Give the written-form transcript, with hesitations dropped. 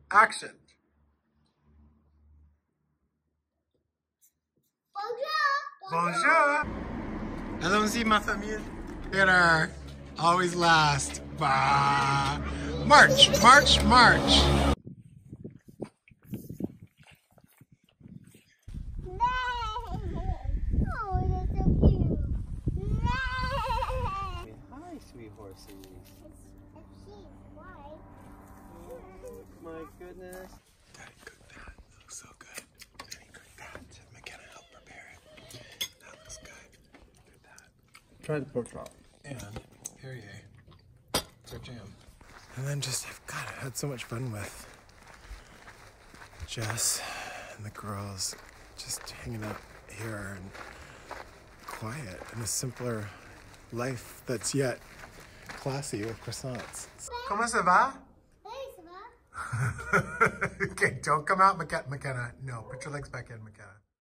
Action. Bonjour. Allons-y, ma famille. Theater. Always last. Bah. March, march, march. Hi, sweet horses. My goodness. Daddy cooked that. That looks so good. Daddy cooked that. McKenna helped prepare it. That looks good. Look at that. Try the pork chop. And Perrier. It's our jam. And then just, God, I had so much fun with Jess and the girls just hanging out here and quiet in a simpler life that's yet classy with croissants. Comment ça va? Okay, don't come out, McKenna. No, put your legs back in, McKenna.